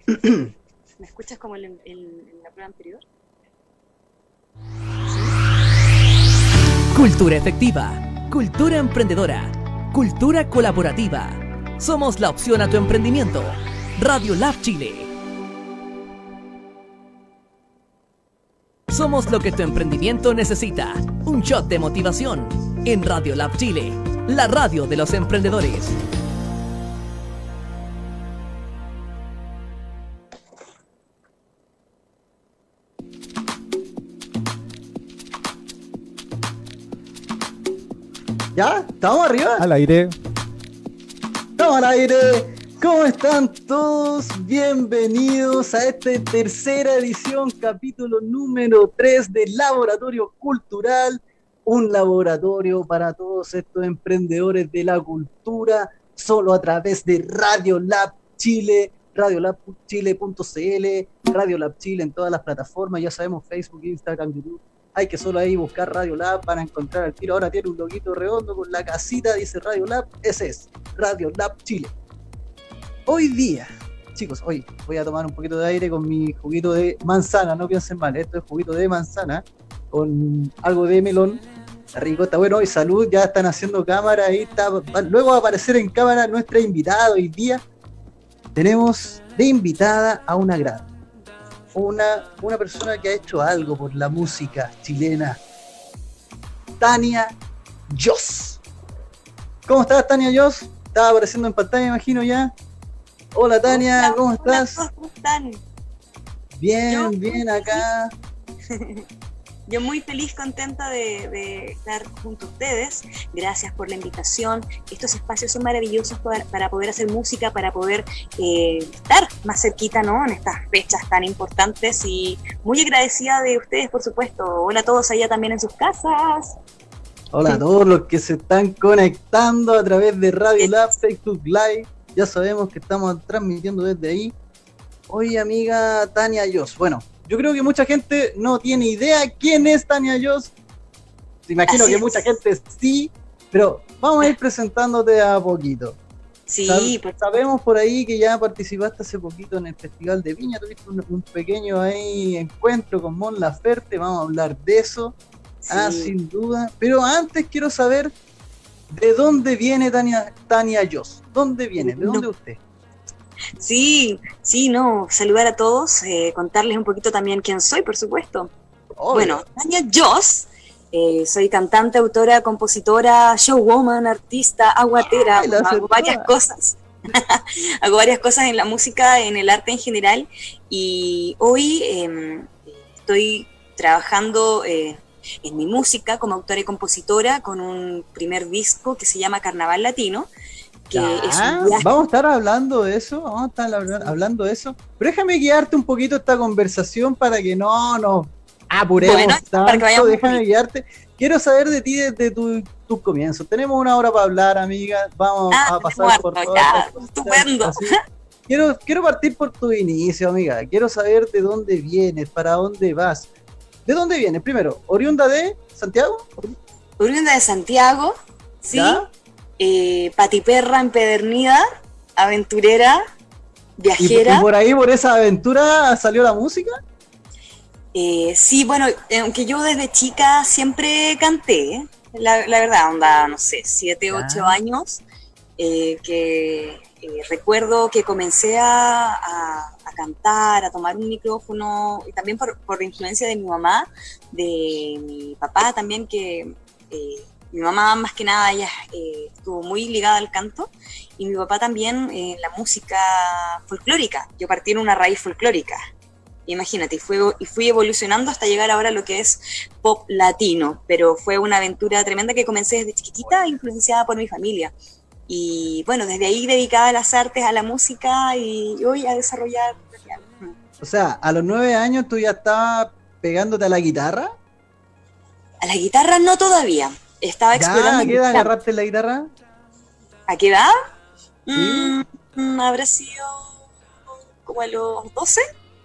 ¿Me escuchas como en la prueba anterior? Cultura efectiva, cultura emprendedora, cultura colaborativa. Somos la opción a tu emprendimiento. Radio Lab Chile. Somos lo que tu emprendimiento necesita. Un shot de motivación. En Radio Lab Chile, la radio de los emprendedores. ¿Ya? ¿Estamos arriba? Al aire. ¡Estamos al aire! ¿Cómo están todos? Bienvenidos a esta tercera edición, capítulo número 3 del Laboratorio Cultural, un laboratorio para todos estos emprendedores de la cultura, solo a través de Radio Lab Chile, radiolabchile.cl, Radio Lab Chile en todas las plataformas, ya sabemos, Facebook, Instagram, YouTube. Hay que solo ahí buscar Radio Lab para encontrar el tiro. Ahora tiene un loguito redondo con la casita, dice Radio Lab. Ese es Radio Lab Chile. Hoy día, chicos, hoy voy a tomar un poquito de aire con mi juguito de manzana. No piensen mal, esto es juguito de manzana con algo de melón. Está rico, está bueno. Y salud, ya están haciendo cámara. Ahí está. Luego va a aparecer en cámara nuestra invitada. Hoy día tenemos de invitada a una gran. Una persona que ha hecho algo por la música chilena, Tania Yoss. ¿Cómo estás, Tania Yoss? Estaba apareciendo en pantalla, me imagino ya. Hola, Tania, ¿cómo estás? Hola, ¿cómo están? Bien, bien acá. Yo muy feliz, contenta de estar junto a ustedes. Gracias por la invitación. Estos espacios son maravillosos para poder hacer música, para poder estar más cerquita, ¿no? En estas fechas tan importantes, y muy agradecida de ustedes, por supuesto. Hola a todos allá también en sus casas. Hola a todos los que se están conectando a través de Radio Lab, Facebook Live. Ya sabemos que estamos transmitiendo desde ahí. Oye, amiga Tania Yoss, bueno, yo creo que mucha gente no tiene idea quién es Tania Yoss. Te imagino Así que es. mucha gente sí, pero vamos a ir presentándote a poquito. Sí, Sabemos por ahí que ya participaste hace poquito en el Festival de Viña, tuviste un pequeño ahí encuentro con Mon Laferte, vamos a hablar de eso, sí. sin duda. Pero antes quiero saber de dónde viene Tania Yoss. ¿Dónde viene? ¿De dónde usted? Sí, no, saludar a todos, contarles un poquito también quién soy, por supuesto. Obvio. Bueno, Tania Yoss, soy cantante, autora, compositora, showwoman, artista, aguatera, Ay, la hago varias acertada. cosas. Hago varias cosas en la música, en el arte en general, y hoy estoy trabajando en mi música como autora y compositora con un primer disco que se llama Carnaval Latino, que es un viaje. Vamos a estar hablando de eso, hablando de eso. Pero déjame guiarte un poquito esta conversación para que no nos apuremos Bueno, para que tanto. vayamos Déjame guiarte. Quiero saber de ti desde tus comienzos. Tenemos una hora para hablar, amiga. Vamos a pasar por todas estas cosas. Estupendo. Así. Quiero partir por tu inicio, amiga. Quiero saber de dónde vienes, para dónde vas. ¿De dónde vienes? Primero, ¿oriunda de Santiago? Oriunda de Santiago, sí. ¿Ya? Patiperra, empedernida, aventurera, ¿Y viajera. por ahí, por esa aventura, salió la música? Sí, bueno, aunque yo desde chica siempre canté, la verdad, onda, no sé, 7, 8 años, que recuerdo que comencé a cantar, a tomar un micrófono, y también por influencia de mi mamá, de mi papá también, que mi mamá más que nada ella estuvo muy ligada al canto, y mi papá también la música folclórica. Yo partí en una raíz folclórica. Imagínate, y fui evolucionando hasta llegar ahora a lo que es pop latino, pero fue una aventura tremenda que comencé desde chiquitita, influenciada por mi familia. Y bueno, desde ahí dedicada a las artes, a la música, y hoy a desarrollar. O sea, a los 9 años tú ya estabas pegándote a la guitarra. A la guitarra no todavía, estaba explorando. ¿A qué edad agarraste la guitarra? ¿A qué edad? ¿Sí? Habrá sido como a los 12.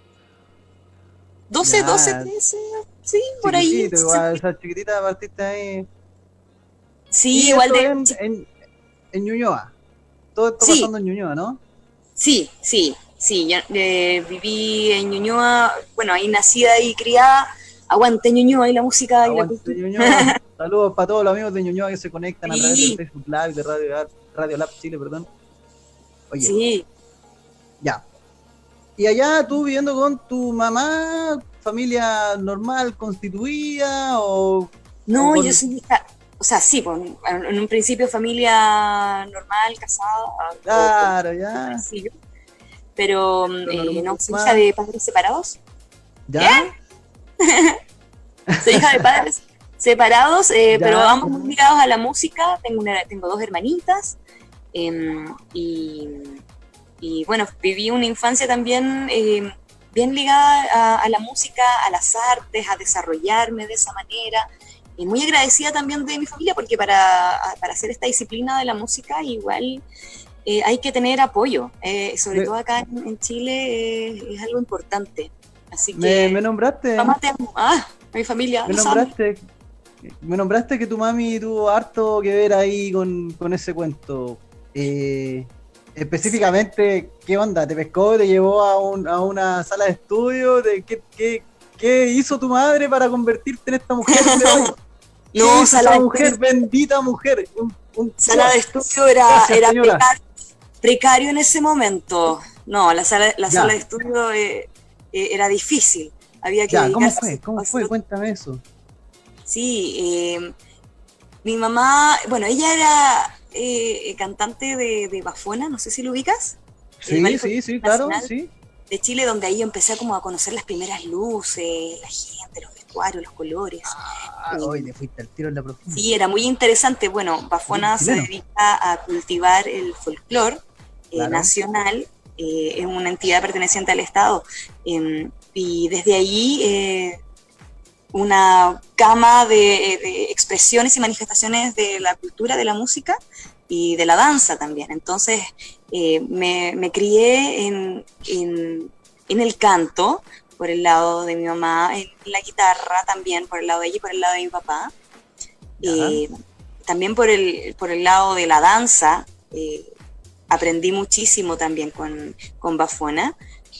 12, Ya. 12, 13, sí, por ahí. Chiquitito, igual, esa chiquitita partiste ahí. Sí, Y igual esto en Ñuñoa. Todo esto Sí. pasando en Ñuñoa, ¿no? Sí, Sí, yo viví en Ñuñoa, bueno, ahí nacida y criada. Aguante Ñuñoa y la música y la Aguante cultura. Ñuñoa. Saludos para todos los amigos de Ñuñoa que se conectan a través del Sí, Facebook Live de Radio Lab Chile, perdón. Oye, sí. ya. Y allá tú viviendo con tu mamá, familia normal, constituida o No, yo con... soy hija, o sea, sí, pues, en un principio familia normal, casada, o Claro, ya. sencillo, pero Lo no, soy hija normal. de padres separados. ¿Qué? ¿Ya? Soy hija de padres separados, pero ¿Ya? ambos muy ligados a la música. Tengo dos hermanitas y, y, bueno, viví una infancia también bien ligada a la música, a las artes, a desarrollarme de esa manera. Y muy agradecida también de mi familia, porque para hacer esta disciplina de la música igual hay que tener apoyo, sobre todo acá en Chile es algo importante. Así que, Me nombraste, mamá, te amo. Mi familia, me los amo. nombraste, me nombraste que tu mami tuvo harto que ver ahí con ese cuento. Específicamente, ¿qué onda? ¿Te pescó, te llevó a una sala de estudio? ¿Qué hizo tu madre para convertirte en esta mujer de hoy? ¿Qué No, hizo esa mujer, bendita mujer? Sala de estudio Gracias, era señora. precario en ese momento. No, la sala Ya. de estudio era difícil. Había que Ya, ¿cómo dedicarse fue? a ¿Cómo hacer fue? Cuéntame eso. Sí, mi mamá, bueno, ella era cantante de Bafona, no sé si lo ubicas, el Sí, Ballet sí, claro, Nacional sí. de Chile, donde ahí yo empecé como a conocer las primeras luces, la gente, los vestuarios, los colores. Hoy te fuiste al tiro en la profunda. Sí, era muy interesante. Bueno, Bafona se Chileno. dedica a cultivar el folclore Claro. nacional, es una entidad perteneciente al Estado, y desde ahí una gama de expresiones y manifestaciones de la cultura, de la música y de la danza también. Entonces me crié en el canto, por el lado de mi mamá, en la guitarra también, por el lado de ella y por el lado de mi papá. También por el lado de la danza, aprendí muchísimo también con Bafona.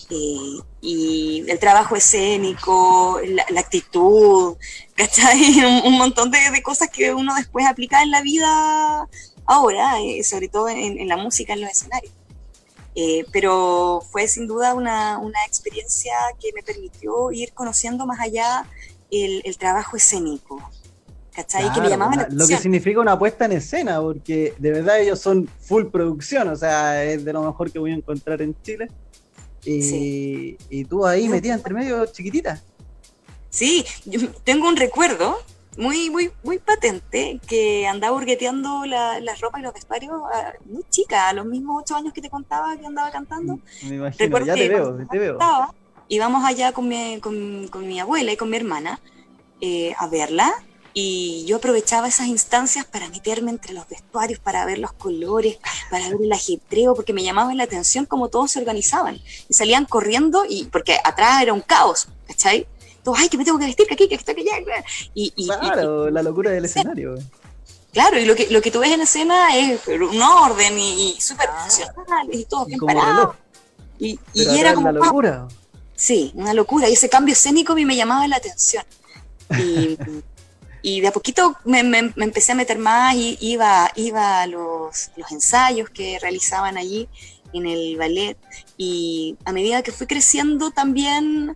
Y el trabajo escénico, la actitud, ¿cachai? Un montón de cosas que uno después aplica en la vida ahora, sobre todo en la música, en los escenarios. Pero fue sin duda una experiencia que me permitió ir conociendo más allá el trabajo escénico, ¿cachai? Claro, que me llamaba la lo que atención. significa una puesta en escena, porque de verdad ellos son full producción, o sea, es de lo mejor que voy a encontrar en Chile. Sí. Y tú ahí metida entre medio chiquitita. Sí, yo tengo un recuerdo muy patente que andaba hurgueteando la ropa y los vestuarios muy chica, a los mismos 8 años que te contaba que andaba cantando. Me imagino, Recuerdo ya que te veo, cuando te veo. cantaba, íbamos allá con mi abuela y con mi hermana a verla, y yo aprovechaba esas instancias para meterme entre los vestuarios, para ver los colores, para ver el ajetreo, porque me llamaba la atención cómo todos se organizaban y salían corriendo, y porque atrás era un caos, ¿cachai? Todos, ay, que me tengo que vestir, que aquí, que está, que allá. Claro, la locura del sí, escenario. claro, y lo que tú ves en la escena es un orden y súper profesional, y todos bien Como parados. reloj. Y Pero era acá es como, la locura. sí, una locura. Y ese cambio escénico a mí me llamaba la atención. Y de a poquito me empecé a meter más, y iba a los ensayos que realizaban allí en el ballet. Y a medida que fui creciendo también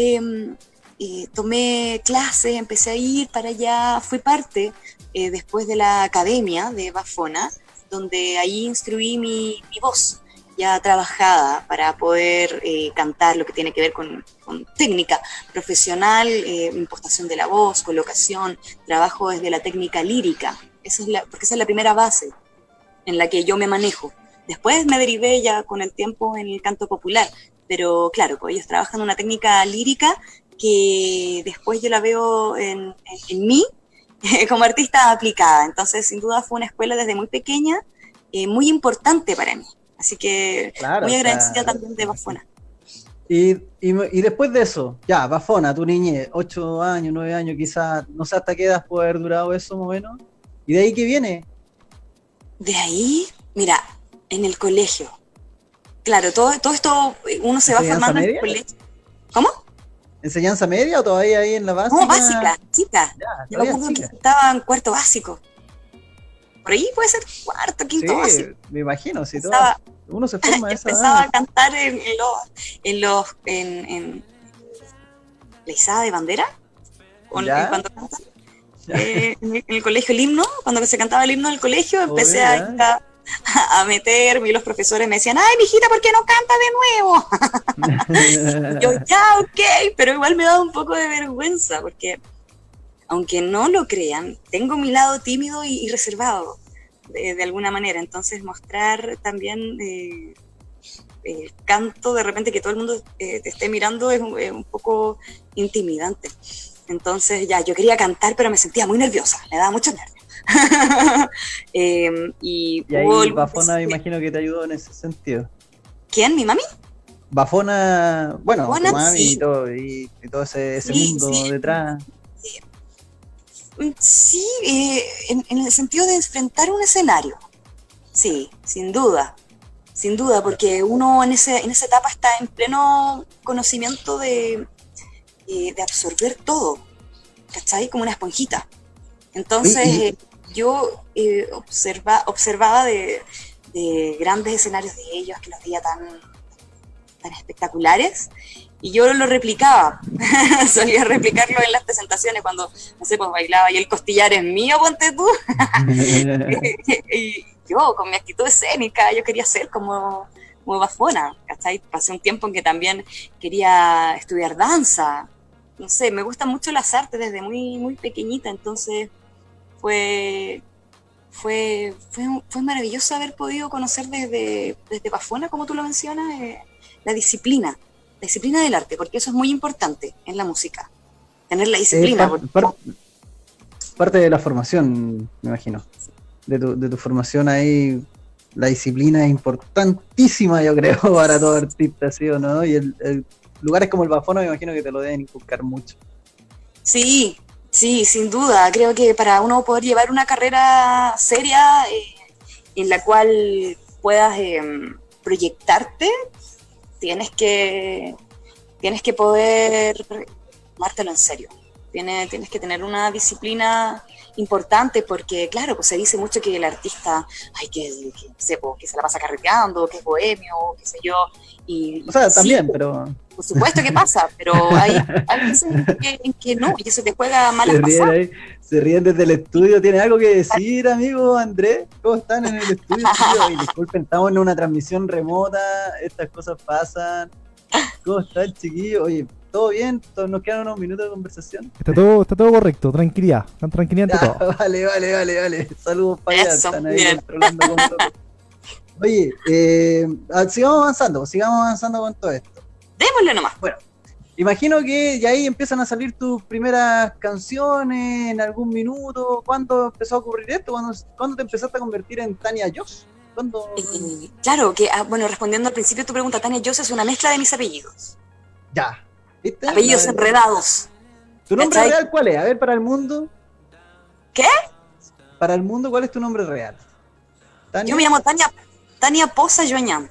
tomé clases, empecé a ir para allá, fui parte después de la academia de Bafona, donde ahí instruí mi voz ya trabajada para poder cantar lo que tiene que ver con técnica profesional, impostación de la voz, colocación, trabajo desde la técnica lírica. Porque esa es la primera base en la que yo me manejo. Después me derivé ya con el tiempo en el canto popular, pero claro, pues ellos trabajan una técnica lírica que después yo la veo en mí como artista aplicada. Entonces, sin duda fue una escuela desde muy pequeña, muy importante para mí. Así que Claro, muy o agradecida sea, también de Bafona. y después de eso, ya, Bafona, tu niñez, 8 años, 9 años, quizás, no sé hasta qué edad puede haber durado eso más o menos. ¿Y de ahí qué viene? De ahí, mira, en el colegio. claro, todo esto uno se va ¿Enseñanza formando en el media? colegio. ¿Cómo? ¿Enseñanza media o todavía ahí en la básica? No, básica, chica. Ya, Yo me todavía acuerdo que chica. estaba en cuarto básico. Por ahí puede ser cuarto, Sí, quinto básico. me imagino, si Empezaba, uno se forma a esa empezaba edad. a cantar en la izada de bandera. Ya. Cuando cantan, Ya. en el colegio el himno, cuando se cantaba el himno del colegio, empecé Obvio, ya. a meterme y los profesores me decían, ay, mijita, ¿por qué no canta de nuevo? Yo, ya, ok, pero igual me daba un poco de vergüenza, porque aunque no lo crean, tengo mi lado tímido y reservado, de alguna manera, entonces mostrar también el canto, de repente que todo el mundo te esté mirando es un poco intimidante. Entonces ya, yo quería cantar, pero me sentía muy nerviosa, me daba mucho nervios. Y Y ahí hubo algún Bafona me imagino que te ayudó en ese sentido. ¿Quién? ¿Mi mami? Bafona, bueno, Bafona, tu mami sí. y todo ese Sí, mundo sí. detrás. Sí, en el sentido de enfrentar un escenario. Sí, sin duda, porque uno en esa etapa está en pleno conocimiento de absorber todo, ¿cachai? Como una esponjita. Entonces, Oye, yo observaba de grandes escenarios de ellos que los veía tan espectaculares, y yo lo replicaba. Solía replicarlo en las presentaciones cuando, no sé, pues bailaba y el costillar es mío, ponte tú. Y yo, con mi actitud escénica, yo quería ser como Bafona, ¿cachai? Pasé un tiempo en que también quería estudiar danza. No sé, me gustan mucho las artes desde muy, muy pequeñita, entonces fue maravilloso haber podido conocer desde Bafona, como tú lo mencionas, la disciplina del arte, porque eso es muy importante en la música, tener la disciplina. parte de la formación, me imagino. De tu formación ahí, la disciplina es importantísima, yo creo, para todo artista, ¿sí o no? Y lugares como el Bafona me imagino que te lo deben inculcar mucho. Sí, sin duda. Creo que para uno poder llevar una carrera seria en la cual puedas proyectarte, tienes que poder tomártelo en serio. Tienes que tener una disciplina importante, porque claro, pues se dice mucho que el artista, no sé, pues, que se la pasa carreteando, que es bohemio, qué sé yo. O sea, sí, también, pero... por supuesto que pasa, pero hay veces en que no, y eso te juega malas pasadas. ahí, se ríen desde el estudio. ¿Tiene algo que decir, amigo Andrés? ¿Cómo están en el estudio? Oye, disculpen, estamos en una transmisión remota, estas cosas pasan. ¿Cómo están, chiquillos? Oye, ¿todo bien? ¿Nos quedan unos minutos de conversación? Está todo correcto, tranquilidad ante Ya, todo. vale. Saludos para allá, Eso, están ahí bien. controlando como locos. Oye, sigamos avanzando con todo esto. Démosle nomás. Bueno, imagino que ya ahí empiezan a salir tus primeras canciones en algún minuto. ¿Cuándo empezó a ocurrir esto? ¿Cuándo te empezaste a convertir en Tania Joss? ¿Cuándo? Claro, que, bueno, respondiendo al principio de tu pregunta, Tania Joss es una mezcla de mis apellidos. Ya, ¿viste? Apellidos enredados. ¿Tu nombre ¿Cachai? real cuál es? A ver, para el mundo. ¿Qué? Para el mundo, ¿cuál es tu nombre real? ¿Tania? Yo me llamo Tania Poza Joañán.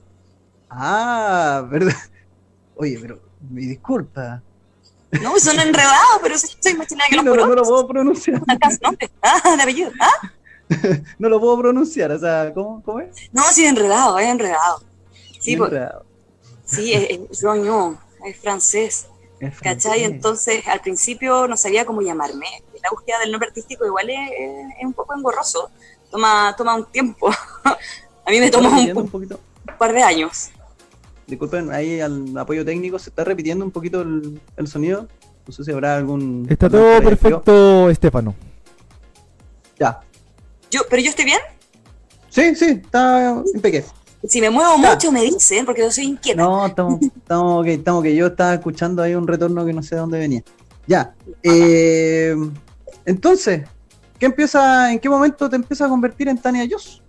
Ah, verdad. Oye, pero me disculpa. No, son enredados, pero soy más chilena que los No lo porotos. puedo pronunciar. ¿Acaso nombre? Ah, de apellido. Ah, No lo puedo pronunciar. O sea, ¿cómo es? no, sí, es enredado. Sí, pues, Enredado. sí, es Joañón, es francés. Es ¿Cachai? francés. Entonces, al principio no sabía cómo llamarme. La búsqueda del nombre artístico igual es un poco engorroso. Toma un tiempo. A mí me ¿Está tomó repitiendo un un poquito? par de años. Disculpen, ahí al apoyo técnico se está repitiendo un poquito el sonido. No sé si habrá algún... Está algún todo por ahí frío. perfecto, Estefano. Ya. ¿Pero yo estoy bien? Sí, está impecable. Si me muevo Ya. mucho me dicen, porque yo soy inquieta. No, estamos ok. Yo estaba escuchando ahí un retorno que no sé de dónde venía. Ya. Entonces, ¿en qué momento te empiezas a convertir en Tania Joss?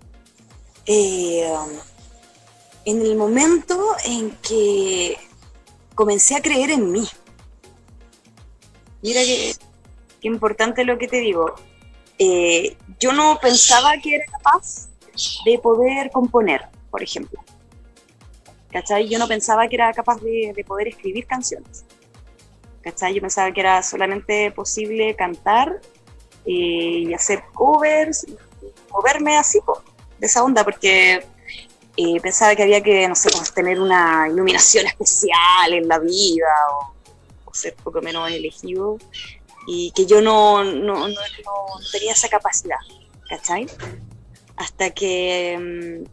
En el momento en que comencé a creer en mí. Mira qué importante lo que te digo. Yo no pensaba que era capaz de poder componer, por ejemplo. ¿cachai? Yo no pensaba que era capaz de poder escribir canciones, ¿cachai? Yo pensaba que era solamente posible cantar y hacer covers, y moverme así, po, de esa onda, porque pensaba que había que, no sé, pues, tener una iluminación especial en la vida, o ser poco menos elegido, y que yo no tenía esa capacidad, ¿cachai? Hasta que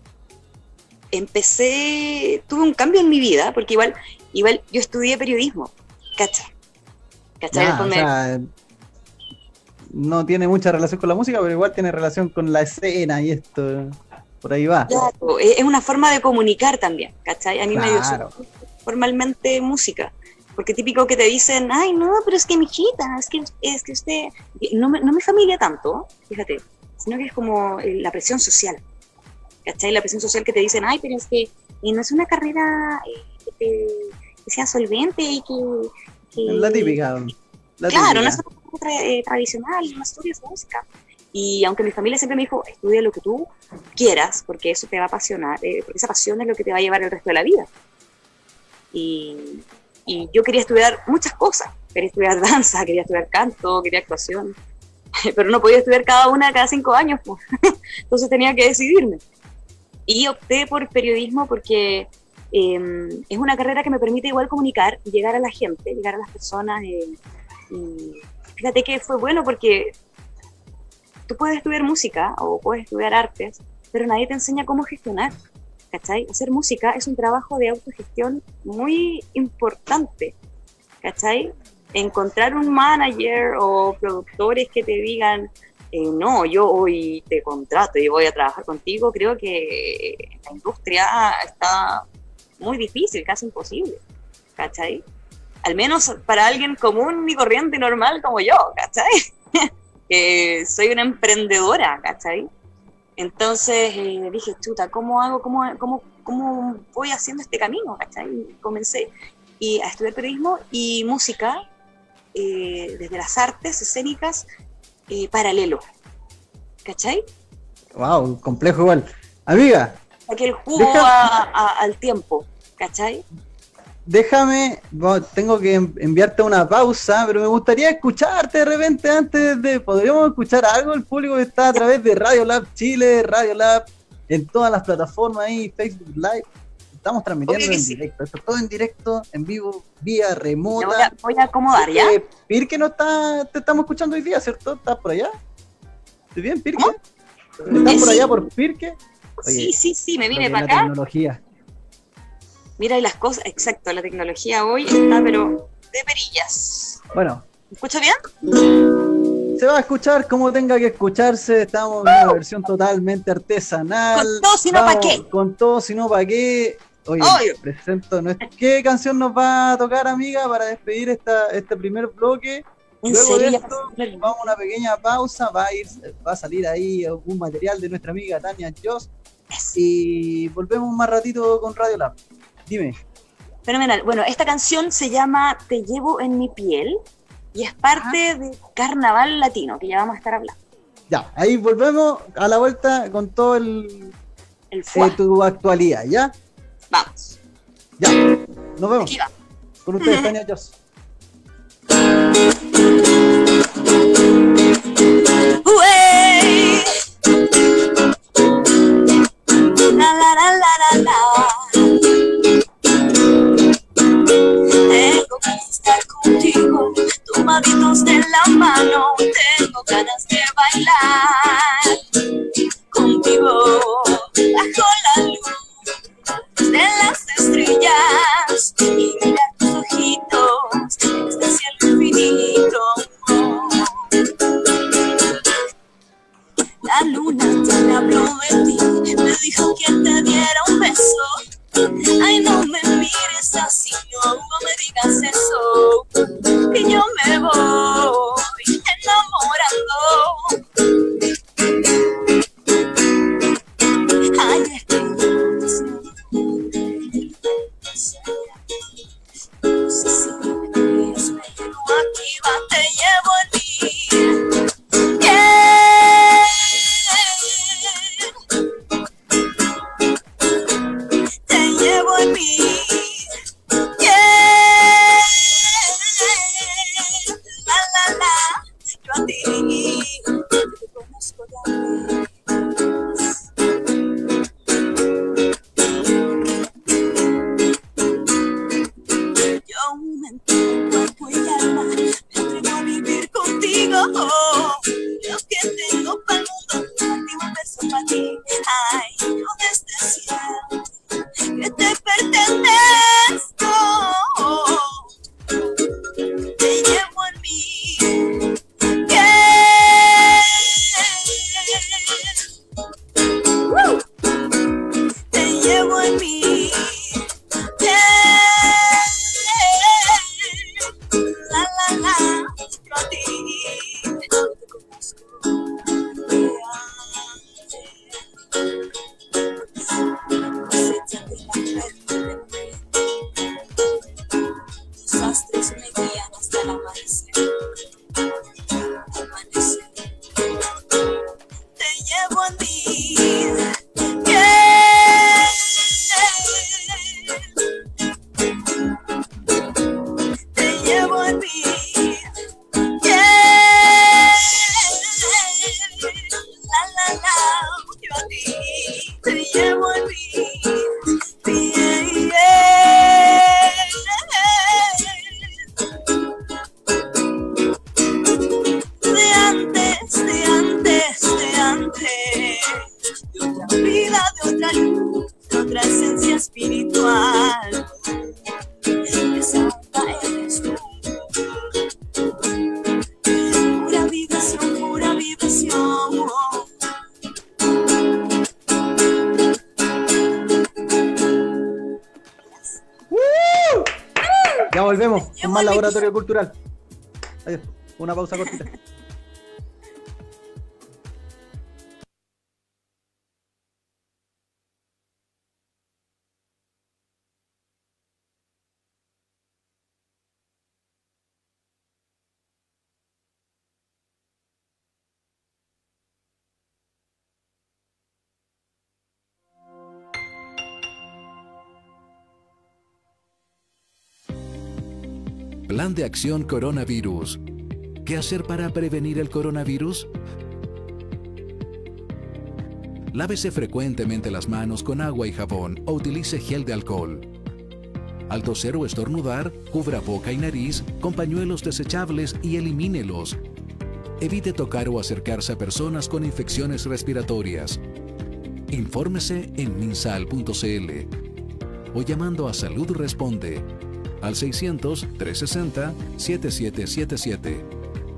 tuve un cambio en mi vida, porque igual yo estudié periodismo, ¿cachai? O sea, no tiene mucha relación con la música, pero igual tiene relación con la escena y esto, por ahí va. Claro, es una forma de comunicar también, ¿cachai? A mí me dio formalmente música, porque típico que te dicen, ay, no, pero es que mijita, es que usted, no me familia tanto, fíjate, sino que es como la presión social, ¿cachai? La presión social que te dicen, ay, pero es que no es una carrera que sea solvente y que la típica. Claro, no es tradicional, no estudias música. Y aunque mi familia siempre me dijo, estudia lo que tú quieras, porque eso te va a apasionar, porque esa pasión es lo que te va a llevar el resto de la vida. Y yo quería estudiar muchas cosas. Quería estudiar danza, quería estudiar canto, quería actuación. Pero no podía estudiar cada 5 años, pues. Entonces tenía que decidirme. Y opté por periodismo porque es una carrera que me permite igual comunicar, llegar a la gente, llegar a las personas. Y fíjate que fue bueno porque tú puedes estudiar música o puedes estudiar artes, pero nadie te enseña cómo gestionar, ¿cachai? Hacer música es un trabajo de autogestión muy importante, ¿cachai? Encontrar un manager o productores que te digan, no, yo hoy te contrato y voy a trabajar contigo, creo que la industria está muy difícil, casi imposible, ¿cachai? Al menos para alguien común y corriente y normal como yo, ¿cachai? Soy una emprendedora, ¿cachai? Entonces dije, chuta, ¿cómo voy haciendo este camino, ¿cachai? Y comencé a estudiar periodismo y música desde las artes escénicas paralelo, ¿cachai? Wow, complejo igual. Amiga. Saqué el jugo al tiempo, ¿cachai? Déjame, tengo que enviarte una pausa, pero me gustaría escucharte de repente ¿podríamos escuchar algo? El público que está a través de Radio Lab Chile, Radio Lab, en todas las plataformas ahí, Facebook Live, estamos transmitiendo en directo, esto es todo en directo, en vivo, vía remota. Voy a acomodar, ¿ya? Pirque te estamos escuchando hoy día, ¿cierto? ¿Estás por allá? ¿Estás bien, Pirque? ¿Cómo? ¿Estás por allá por Pirque? Oye, sí, me vine para acá. Tecnología. Mira, y las cosas, exacto, la tecnología hoy está, pero de perillas. Bueno. ¿Me escucho bien? Se va a escuchar como tenga que escucharse, estamos en una versión totalmente artesanal. Con todo, si no, ¿para qué? Con todo, si no, ¿para qué? Oye, presento ¿qué canción nos va a tocar, amiga, para despedir este primer bloque? Luego de esto, vamos a una pequeña pausa, va a salir ahí un material de nuestra amiga Tania Joss y volvemos más ratito con Radio Lab. Dime. Fenomenal. Bueno, esta canción se llama Te llevo en mi piel y es parte de Carnaval Latino, que ya vamos a estar hablando. Ya, ahí volvemos a la vuelta con todo tu actualidad, ¿ya? Vamos. Ya, nos vemos. Aquí va. Con ustedes, Tania Joss. La la la la la la. Tengo que estar contigo, tomaditos de la mano. Tengo ganas de bailar contigo bajo la luz de las estrellas y mirar tus ojitos llevo en mí. Yeah. Te llevo en mí. Yeah. La la la, yo a ti te llevo en mí. Yeah, yeah. De antes, de antes, de antes, de otra vida, de otra luz, de otra esencia espiritual. Esa onda eres tú. Pura vibración, pura vibración. Ya volvemos con más laboratorio cultural. Adiós. Una pausa cortita. Plan de acción coronavirus. ¿Qué hacer para prevenir el coronavirus? Lávese frecuentemente las manos con agua y jabón o utilice gel de alcohol. Al toser o estornudar, cubra boca y nariz con pañuelos desechables y elimínelos. Evite tocar o acercarse a personas con infecciones respiratorias. Infórmese en minsal.cl o llamando a Salud Responde al 600-360-7777.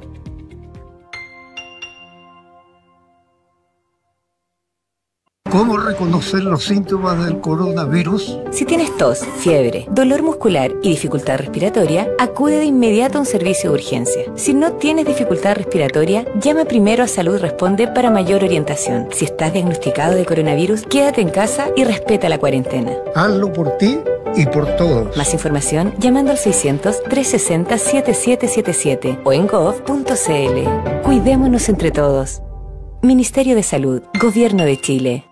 ¿Cómo reconocer los síntomas del coronavirus? Si tienes tos, fiebre, dolor muscular y dificultad respiratoria, acude de inmediato a un servicio de urgencia. Si no tienes dificultad respiratoria, llama primero a Salud Responde para mayor orientación. Si estás diagnosticado de coronavirus, quédate en casa y respeta la cuarentena. Hazlo por ti y por todos. Más información llamando al 600-360-7777 o en gov.cl. Cuidémonos entre todos. Ministerio de Salud, Gobierno de Chile.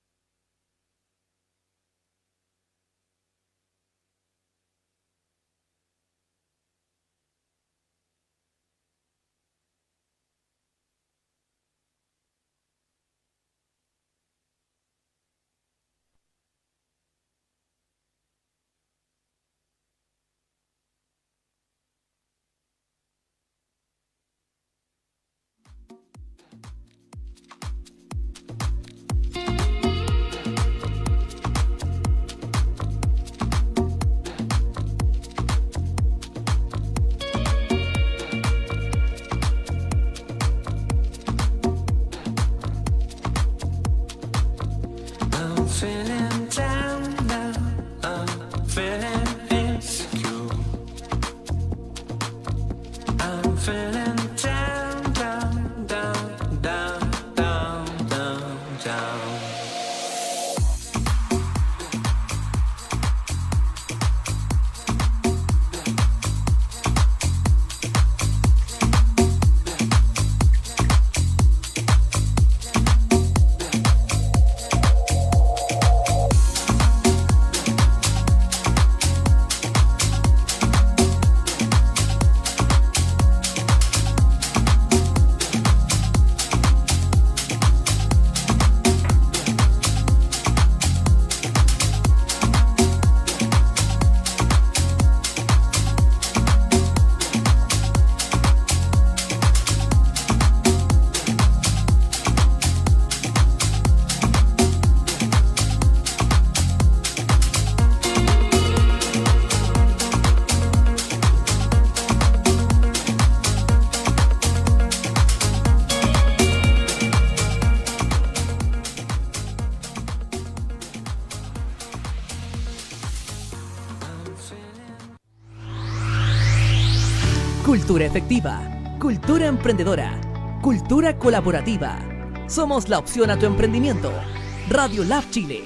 Cultura efectiva, cultura emprendedora, cultura colaborativa. Somos la opción a tu emprendimiento. Radio Lab Chile.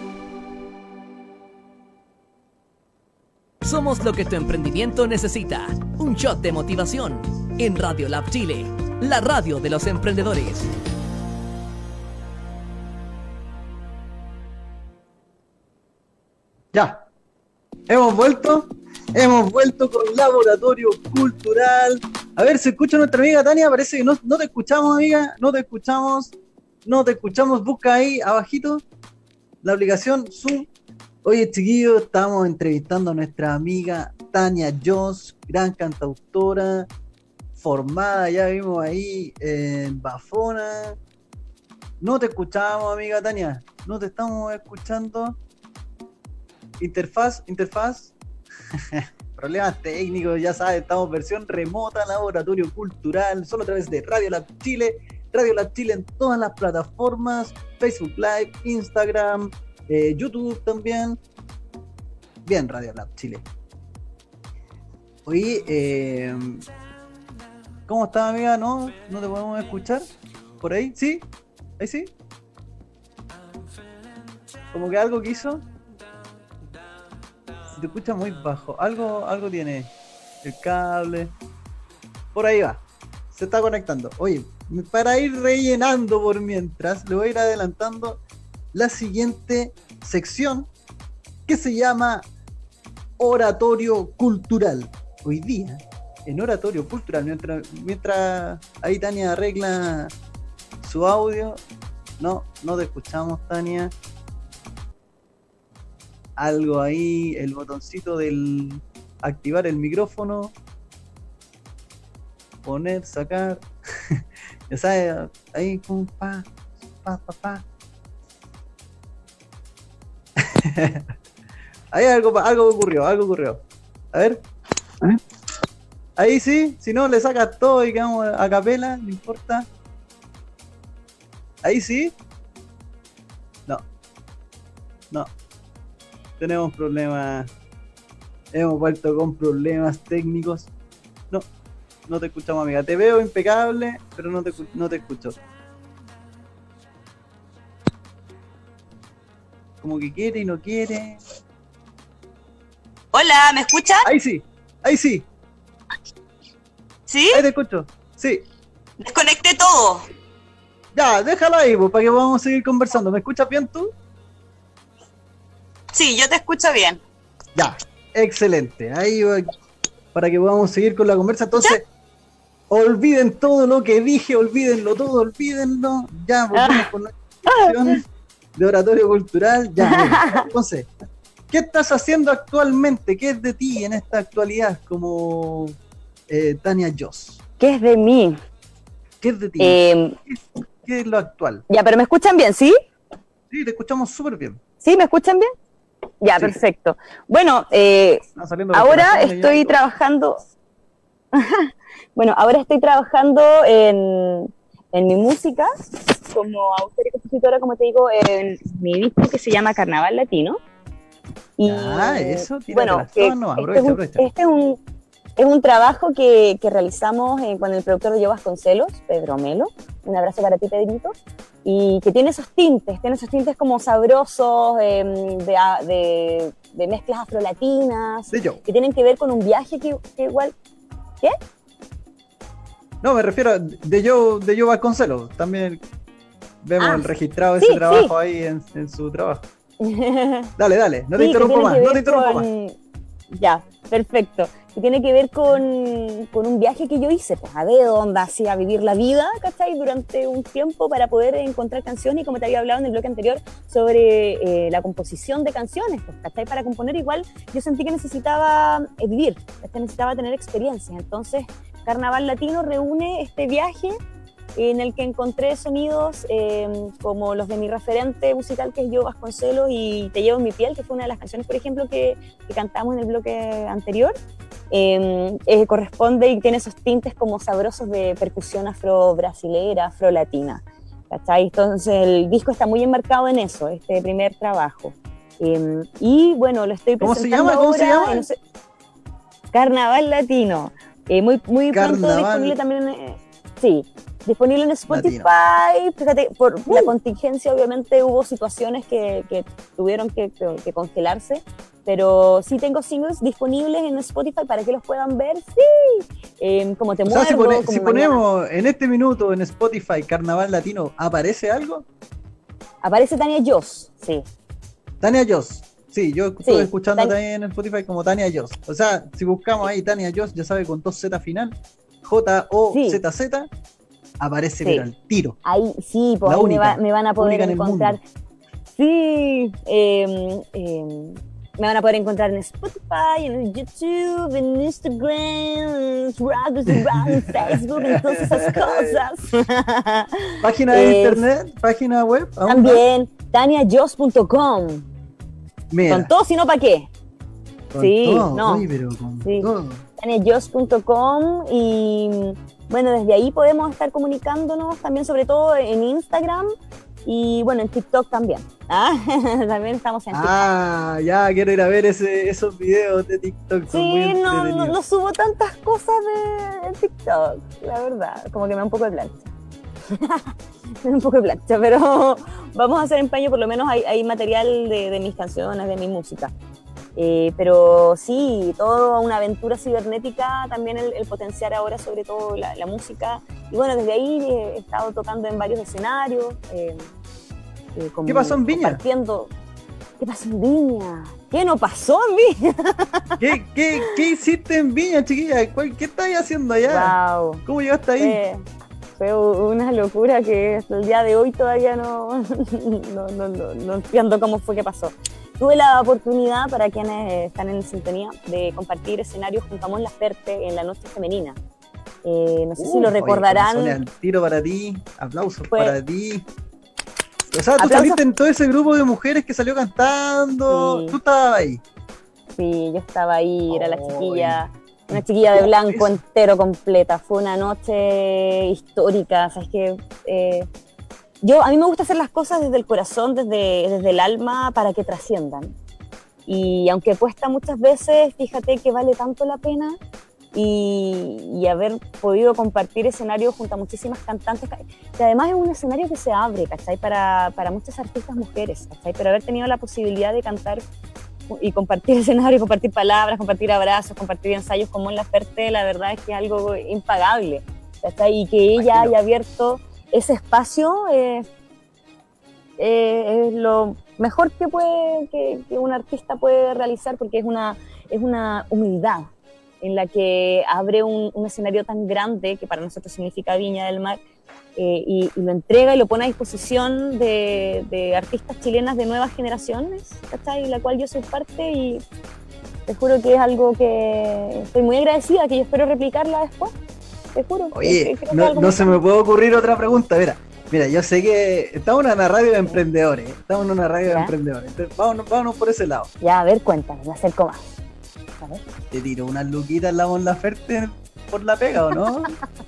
Somos lo que tu emprendimiento necesita. Un shot de motivación. En Radio Lab Chile, la radio de los emprendedores. Ya, hemos vuelto con Laboratorio Cultural. A ver, ¿se escucha nuestra amiga Tania? Parece que no te escuchamos, amiga, no te escuchamos, busca ahí abajito la aplicación Zoom. Oye, chiquillos, estamos entrevistando a nuestra amiga Tania Joss, gran cantautora, formada, ya vimos ahí en Bafona. No te escuchamos, amiga Tania, no te estamos escuchando. Interfaz. Problemas técnicos, ya sabes, estamos versión remota, Laboratorio Cultural, solo a través de Radio Lab Chile en todas las plataformas, Facebook Live, Instagram, YouTube también. Bien, Radio Lab Chile. Oye, ¿cómo estás, amiga? ¿No te podemos escuchar? ¿Por ahí? ¿Sí? ¿Ahí sí? Como que algo quiso. Se te escucha muy bajo. Algo tiene. El cable. Por ahí va. Se está conectando. Oye, para ir rellenando por mientras, le voy a ir adelantando la siguiente sección que se llama Oratorio Cultural. Hoy día, en Oratorio Cultural, mientras ahí Tania arregla su audio. No te escuchamos, Tania. Algo ahí, el botoncito del activar el micrófono, poner, sacar, ya sabes, ahí pum, pa. Ahí algo ocurrió. A ver. Ahí sí, si no le sacas todo y quedamos a capela, no importa. Ahí sí. No. Tenemos problemas. Hemos vuelto con problemas técnicos. No te escuchamos, amiga. Te veo impecable, pero no te escucho. Como que quiere y no quiere. Hola, ¿me escuchan? Ahí sí. ¿Sí? Ahí te escucho. Sí. Desconecté todo. Ya, déjalo ahí, pues, para que podamos seguir conversando. ¿Me escuchas bien tú? Sí, yo te escucho bien. Ya, excelente. Ahí va, para que podamos seguir con la conversa. Entonces, olviden todo lo que dije, olvídenlo. Ya, volvemos con nuestra sección de Oratorio Cultural. Ya, entonces, ¿qué estás haciendo actualmente? ¿Qué es de ti en esta actualidad como Tania Joss? ¿Qué es de mí? ¿Qué es de ti? ¿Qué es lo actual? Ya, pero ¿me escuchan bien, sí? Sí, te escuchamos súper bien. ¿Sí? ¿Me escuchan bien? Ya, sí. Perfecto. Bueno, ahora estoy trabajando... ahora estoy trabajando en mi música como autora y compositora, como te digo, en mi disco que se llama Carnaval Latino. Y, eso, es un trabajo que realizamos con el productor de Yo Vasconcelos, Pedro Melo. Un abrazo para ti, Pedrito. Y que tiene esos tintes como sabrosos, de mezclas afrolatinas, que tienen que ver con un viaje que igual... ¿Qué? No, me refiero de Yo Vasconcelos. También vemos el registrado de ese trabajo ahí en su trabajo. Dale, no te interrumpo más. Ya, perfecto. Que tiene que ver con un viaje que yo hice, pues a dedo, onda, así a vivir la vida, ¿cachai? Durante un tiempo para poder encontrar canciones, y como te había hablado en el bloque anterior sobre la composición de canciones, pues, ¿cachai? Para componer igual yo sentí que necesitaba vivir, necesitaba tener experiencia. Entonces Carnaval Latino reúne este viaje en el que encontré sonidos como los de mi referente musical, que es Yo Vasconcelos, y Te llevo en mi piel, que fue una de las canciones, por ejemplo, que cantamos en el bloque anterior. Corresponde y tiene esos tintes como sabrosos de percusión afro-brasilera, afro-latina, ¿cachai? Entonces el disco está muy enmarcado en eso, este primer trabajo. Y bueno, lo estoy presentando. ¿Cómo se llama? Carnaval Latino. Muy pronto disponible también disponible en Spotify. Latino. Fíjate, por la contingencia obviamente hubo situaciones que tuvieron que congelarse, pero sí tengo singles disponibles en Spotify para que los puedan ver, como Te Muerdo. Si ponemos en este minuto en Spotify Carnaval Latino, ¿aparece algo? Aparece Tania Joss, sí. Tania Joss, Sí, yo estuve escuchando también en Spotify como Tania Joss. O sea, si buscamos ahí Tania Joss, ya sabe, con 2Z final, J-O-Z-Z, aparece pero al tiro. Ahí sí, pues ahí me van a poder encontrar. Sí, me van a poder encontrar en Spotify, en YouTube, en Instagram, en Facebook, en todas esas cosas. ¿Página de internet? ¿Página web? También, taniajoss.com. Con todo, si no, ¿para qué? Con todo. No. Uy, pero con todo. taniajoss.com y bueno, desde ahí podemos estar comunicándonos también, sobre todo en Instagram. Y bueno, en TikTok también. También estamos en TikTok. Ya, quiero ir a ver esos videos de TikTok. Sí, no subo tantas cosas de TikTok, la verdad. Como que me da un poco de plancha. Pero vamos a hacer empeño, por lo menos hay material de mis canciones, de mi música. Pero sí, toda una aventura cibernética, también el potenciar ahora sobre todo la música. Y bueno, desde ahí he estado tocando en varios escenarios. ¿Qué pasó en Viña? ¿Qué pasó en Viña? ¿Qué no pasó en Viña? ¿Qué hiciste en Viña, chiquilla? ¿Qué estás haciendo allá? Wow. ¿Cómo llegaste ahí? Fue una locura que hasta el día de hoy todavía no entiendo cómo fue que pasó. Tuve la oportunidad, para quienes están en sintonía, de compartir escenarios con Mon Laferte en la Noche Femenina. No sé si lo recordarán. Oye, al tiro para ti, aplausos para ti. O sea, tú saliste en todo ese grupo de mujeres que salió cantando. Sí. Tú estabas ahí. Sí, yo estaba ahí, era la chiquilla. Una chiquilla de blanco entero, completa. Fue una noche histórica. ¿Sabes qué? A mí me gusta hacer las cosas desde el corazón, desde el alma, para que trasciendan. Y aunque cuesta muchas veces, fíjate que vale tanto la pena. Y haber podido compartir escenario junto a muchísimas cantantes, que además es un escenario que se abre, ¿cachai? Para muchas artistas mujeres, ¿cachai? Pero haber tenido la posibilidad de cantar y compartir escenario, compartir palabras, compartir abrazos, compartir ensayos con Mon Laferte, la verdad es que es algo impagable, ¿cachai? Y que ella haya abierto ese espacio es lo mejor que un artista puede realizar, porque es una humildad en la que abre un escenario tan grande, que para nosotros significa Viña del Mar, y lo entrega y lo pone a disposición de artistas chilenas de nuevas generaciones, ¿cachai? La cual yo soy parte, y te juro que es algo que estoy muy agradecida, que yo espero replicarla después, te juro. Oye, no se me puede ocurrir otra pregunta, mira, yo sé que estamos en una radio de emprendedores, entonces vámonos por ese lado. Ya, a ver, cuéntame, me acerco más. A ver. ¿Te tiro unas luquitas la Mon Laferte por la pega o no?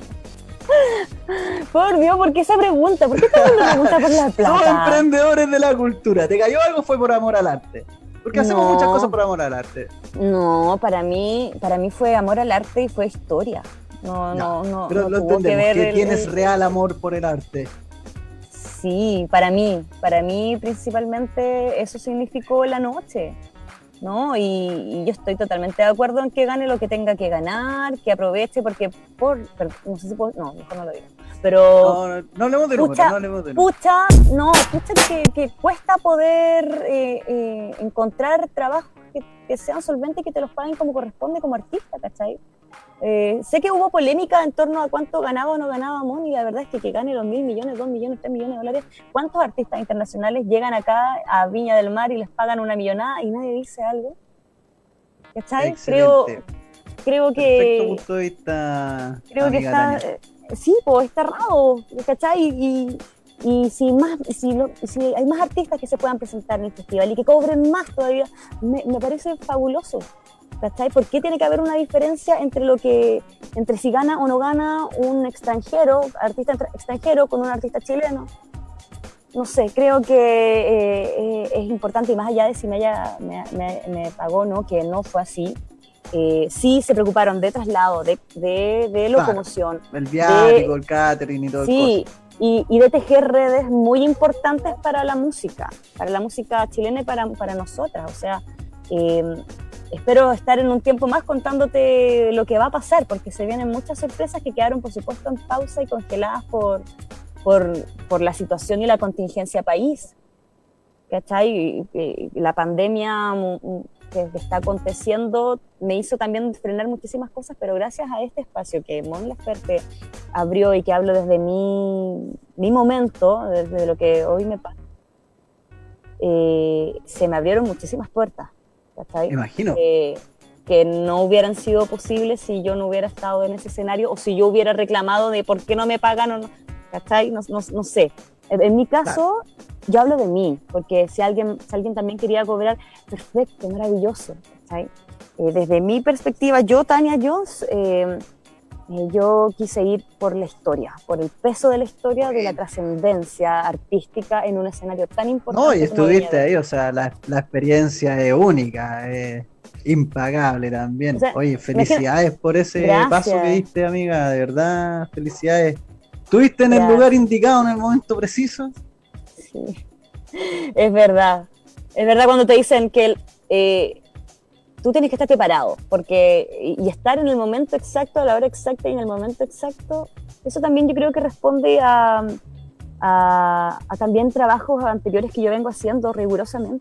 Por Dios, ¿por qué esa pregunta? ¿Por qué te haciendo pregunta por la plata? Somos emprendedores de la cultura. ¿Te cayó algo? Fue por amor al arte. Porque hacemos muchas cosas por amor al arte. No, para mí fue amor al arte y fue historia. No. Pero lo entendemos, que tienes real amor por el arte. Sí, para mí principalmente eso significó la noche, ¿no? Y yo estoy totalmente de acuerdo en que gane lo que tenga que ganar, que aproveche, porque no sé si puedo, no, mejor no lo digo. Pero no hablemos de números, pucha que cuesta poder encontrar trabajos que sean solventes y que te los paguen como corresponde como artista, ¿cachai? Sé que hubo polémica en torno a cuánto ganaba o no ganaba Mon, y la verdad es que gane los 1.000 millones, 2 millones, 3 millones de dólares. ¿Cuántos artistas internacionales llegan acá a Viña del Mar y les pagan una millonada y nadie dice algo? ¿Cachai? Creo que... Perfecto punto de vista. Creo que está... sí, pues está raro, ¿cachai? Y si hay más artistas que se puedan presentar en el festival y que cobren más todavía, me parece fabuloso. ¿Cachai? ¿Por qué tiene que haber una diferencia entre si gana o no gana un artista extranjero con un artista chileno? No sé, creo que es importante, y más allá de si me pagó o no, que no fue así. Sí se preocuparon de traslado, de locomoción. El viático, el catering y todo eso. Sí, y de tejer redes muy importantes para la música chilena y para nosotras. O sea, espero estar en un tiempo más contándote lo que va a pasar, porque se vienen muchas sorpresas que quedaron, por supuesto, en pausa y congeladas por la situación y la contingencia país. ¿cachai? La pandemia que está aconteciendo me hizo también frenar muchísimas cosas, pero gracias a este espacio que Mon Laferte abrió y que hablo desde mi momento, desde lo que hoy me pasa, se me abrieron muchísimas puertas, ¿cachai? Me imagino. Que no hubieran sido posibles si yo no hubiera estado en ese escenario o si yo hubiera reclamado de por qué no me pagan o no, ¿cachai? No sé. En mi caso, yo hablo de mí, porque si alguien también quería cobrar, perfecto, maravilloso, ¿cachai? Desde mi perspectiva, yo, Tania Jones, yo quise ir por la historia, por el peso de la historia, de la trascendencia artística en un escenario tan importante. No, y estuviste ahí, o sea, la experiencia es única, impagable también. O sea, oye, felicidades por ese paso que diste, amiga, de verdad, felicidades. ¿Estuviste en el lugar indicado en el momento preciso? Sí, es verdad cuando te dicen que tú tienes que estar preparado, y estar en el momento exacto, a la hora exacta y en el momento exacto, eso también yo creo que responde a también trabajos anteriores que yo vengo haciendo rigurosamente.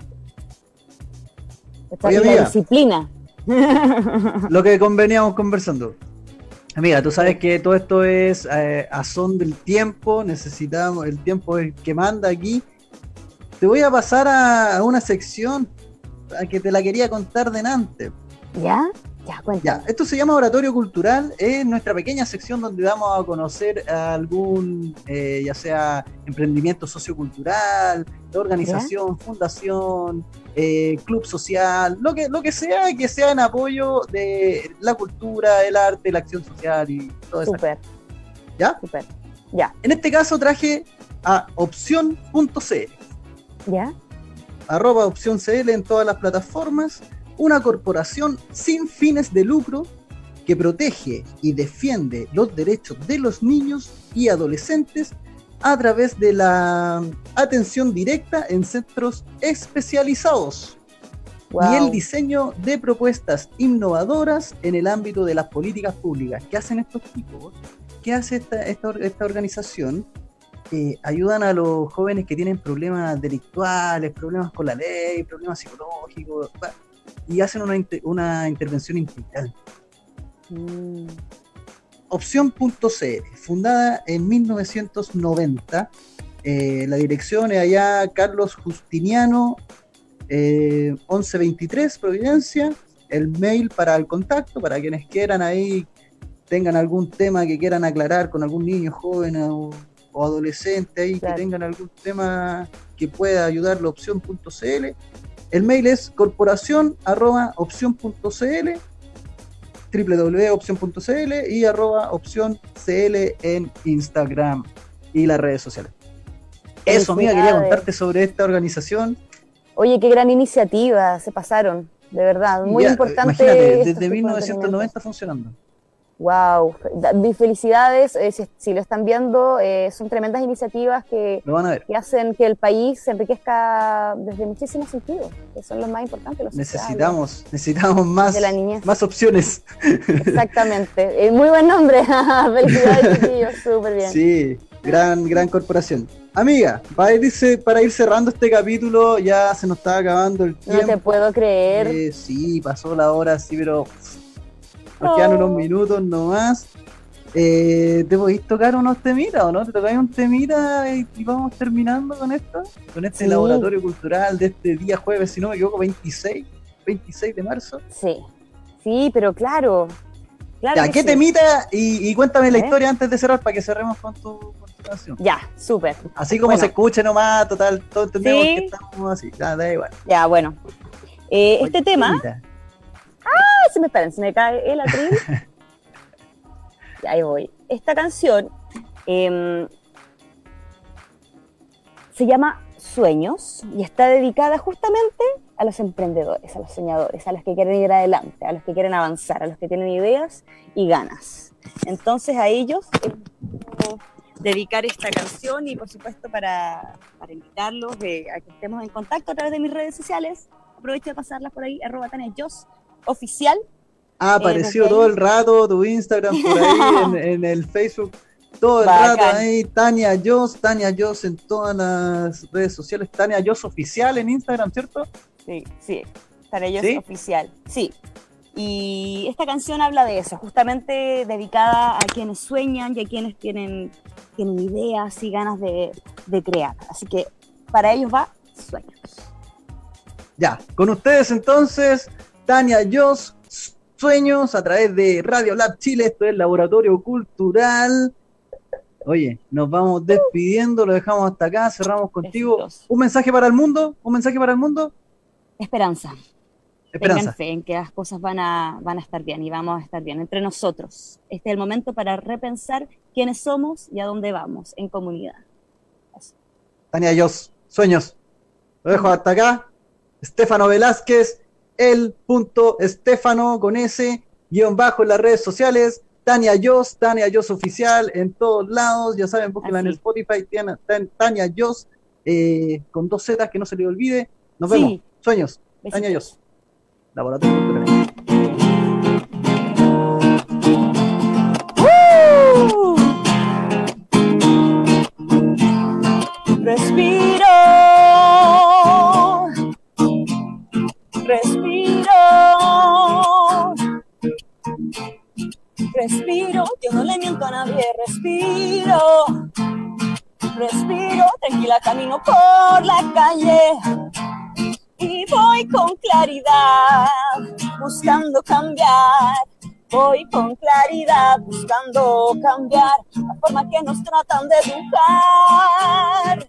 Oye, amiga, la disciplina. Lo que veníamos conversando. Amiga, tú sabes que todo esto es a son del tiempo, necesitamos, el tiempo es el que manda aquí. Te voy a pasar a una sección a que te la quería contar delante. ¿Ya? Ya, cuéntame. Ya, esto se llama Oratorio Cultural, es nuestra pequeña sección donde damos a conocer algún, ya sea emprendimiento sociocultural, organización, fundación, club social, lo que sea, que sea en apoyo de la cultura, el arte, la acción social y todo eso. Súper. ¿Ya? Súper. Ya. En este caso traje a opción.cl. ¿Ya? @opción.cl en todas las plataformas, una corporación sin fines de lucro que protege y defiende los derechos de los niños y adolescentes a través de la atención directa en centros especializados y el diseño de propuestas innovadoras en el ámbito de las políticas públicas. ¿Qué hacen estos tipos? ¿Qué hace esta organización? Ayudan a los jóvenes que tienen problemas delictuales, problemas con la ley, problemas psicológicos, y hacen una intervención integral. Opción.cl, fundada en 1990, la dirección es allá Carlos Justiniano, 1123 Providencia. El mail para el contacto, para quienes quieran ahí, tengan algún tema que quieran aclarar con algún niño, joven o adolescente ahí, claro, que tengan algún tema que pueda ayudarlo, opción.cl. El mail es corporación@opción.cl, www.opción.cl y @opción.cl en Instagram y las redes sociales. Eso, amiga, quería contarte sobre esta organización. Oye, qué gran iniciativa, se pasaron, de verdad, muy importante. Imagínate, desde 1990 funcionando. Wow, felicidades, si lo están viendo, son tremendas iniciativas que hacen que el país se enriquezca desde muchísimos sentidos, que son los más importantes. Necesitamos más opciones. Exactamente, muy buen nombre, felicidades, chiquillos, súper bien. Sí, gran corporación. Amiga, para ir cerrando este capítulo, ya se nos está acabando el tiempo. No te puedo creer. Sí, pasó la hora, sí, pero nos quedan unos minutos nomás. ¿Te podéis tocar unos temitas o no? ¿Te tocáis un temita y vamos terminando con esto? Con este laboratorio cultural de este día jueves, si no me equivoco, 26 de marzo. Sí, pero claro. Ya, ¿qué temita? Y cuéntame la historia antes de cerrar para que cerremos con tu canción. Ya, súper. Así como se escuche nomás, total, todos entendemos que estamos así. Da igual. Ya, bueno. Este tema... se me cae el atril. Y ahí voy. Esta canción se llama Sueños y está dedicada justamente a los emprendedores, a los soñadores, a los que quieren ir adelante, a los que quieren avanzar, a los que tienen ideas y ganas. Entonces a ellos dedicar esta canción y por supuesto para invitarlos a que estemos en contacto a través de mis redes sociales. Aprovecho de pasarlas por ahí, @TaniaJoss oficial. Ha aparecido todo el rato tu Instagram por ahí en el Facebook. Todo el Bacán. rato ahí, Tania Joss en todas las redes sociales, Tania Joss Oficial en Instagram, ¿cierto? Sí, para ellos ¿Sí? es oficial, sí. Y esta canción habla de eso, justamente dedicada a quienes sueñan y a quienes tienen ideas y ganas de crear. Así que para ellos va Sueños. Ya, con ustedes entonces, Tania Joss, Sueños, a través de Radio Lab Chile, esto es Laboratorio Cultural. Oye, nos vamos despidiendo, lo dejamos hasta acá, cerramos contigo. Besitos. ¿Un mensaje para el mundo? ¿Un mensaje para el mundo? Esperanza. Esperanza. Tengan fe en que las cosas van a estar bien y vamos a estar bien entre nosotros. Este es el momento para repensar quiénes somos y a dónde vamos en comunidad. Eso. Tania Joss, Sueños. Lo dejo hasta acá. Estefano Velázquez, el.estefano con S, _ en las redes sociales. Tania Joss Oficial en todos lados. Ya saben, búsquenla en Así. Spotify. Tania Joss, con 2 Z, que no se le olvide. Nos Sí. vemos. Sueños. Besitos. Tania Joss. Laboratorio Cultural. Respiro, yo no le miento a nadie, respiro, tranquila camino por la calle y voy con claridad, buscando cambiar. Voy con claridad buscando cambiar la forma que nos tratan de educar.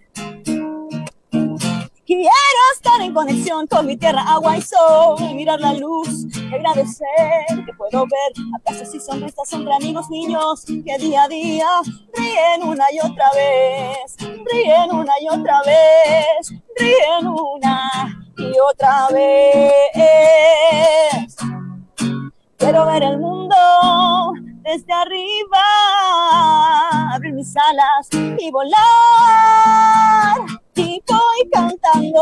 Quiero estar en conexión con mi tierra, agua y sol, mirar la luz y agradecer que puedo ver abrazos y sonrisas entre amigos niños que día a día ríen una y otra vez, ríen una y otra vez, ríen una y otra vez. Quiero ver el mundo desde arriba, abrir mis alas y volar. Y voy cantando,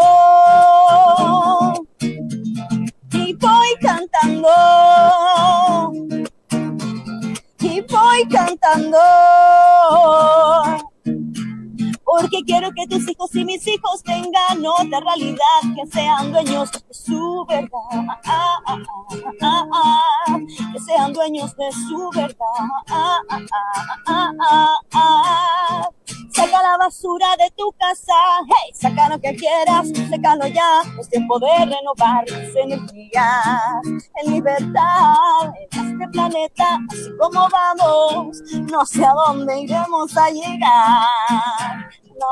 y voy cantando, y voy cantando. Porque quiero que tus hijos y mis hijos tengan otra realidad, que sean dueños de su verdad, que sean dueños de su verdad. Saca la basura de tu casa, hey, saca lo que quieras, sácalo ya, es tiempo de renovar las energías, en libertad, en este planeta, así como vamos, no sé a dónde iremos a llegar.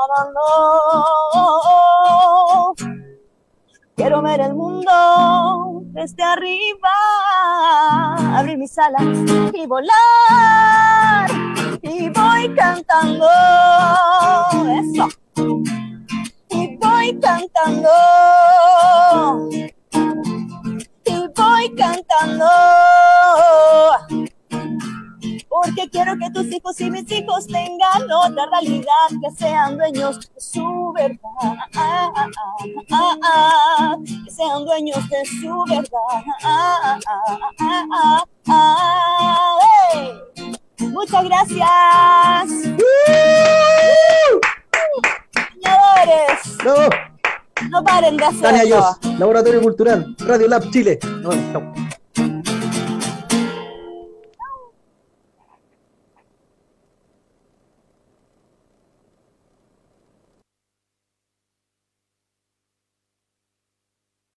No. Quiero ver el mundo desde arriba, abrir mis alas y volar. Y voy cantando, eso. Y voy cantando. Y voy cantando. Porque quiero que tus hijos y mis hijos tengan otra realidad, que sean dueños de su verdad, que sean dueños de su verdad. Hey. Muchas gracias. Soñadores, ¡Bravo! no paren de hacer Tania esto. Joss, Laboratorio Cultural, Radio Lab Chile. Nos vemos. Chau.